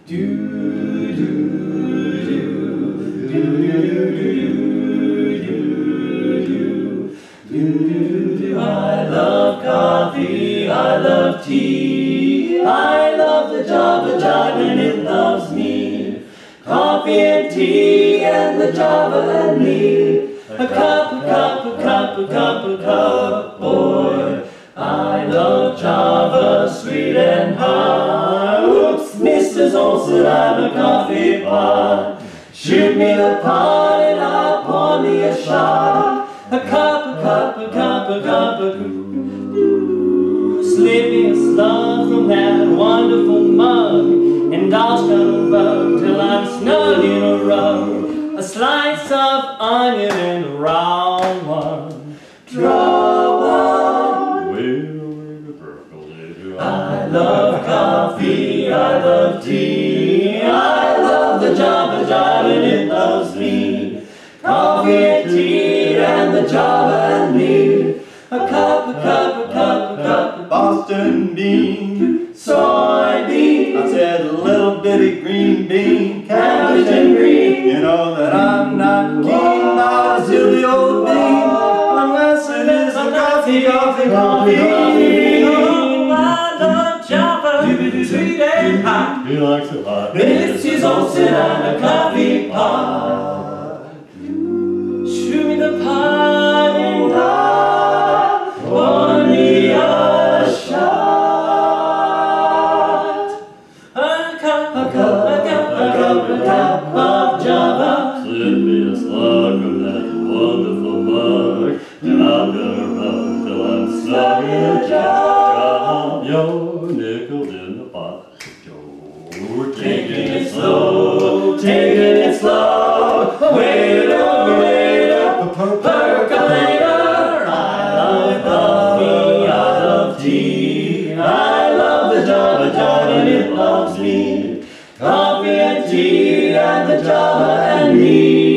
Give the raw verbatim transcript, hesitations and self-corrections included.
Do, do, do, do, do, do, do. I love coffee, I love tea, I love the Java Jive and it loves me. Coffee and tea and the Java and me. A cup, a cup, a cup, a cup, a cup, boy. I love Java, sweet and high. Oops, Missus Olson, I'm a coffee pot. Shoot me the pot and I'll pour me a shot. A cup, a cup, a cup, a cup, a cup. Slip me a slug from that wonderful mug, and I'll scuttle bug till I'm snug in a rug. A slice of onion and a round one. Draw one. I love coffee, I love tea, I love the Java Jive and it loves me. Coffee and tea and the Java and me. A cup, a cup, a cup, a cup of Boston bean, soybean, I said a little bitty green bean, cabbage and green. You know that I'm not keen on a silly old bean, unless it is a coffee, coffee, coffee, coffee. Oh, I love Java, sweet and hot. He likes it hot. Missus Olson and a coffee pot. Shoot me the pot and I'll pour me a shot. A cup, a cup, a cup, a cup, a cup of Java. Slip me a slug from that wonderful mug, and I'm gonna run till I'm snug in a jar. Your nickel in the pot. You're Taking it slow, taking it slow. Wait up, wait up, percolator. I love coffee, I love tea, I love the Java Jive and it loves me. Coffee and tea and the Java and me.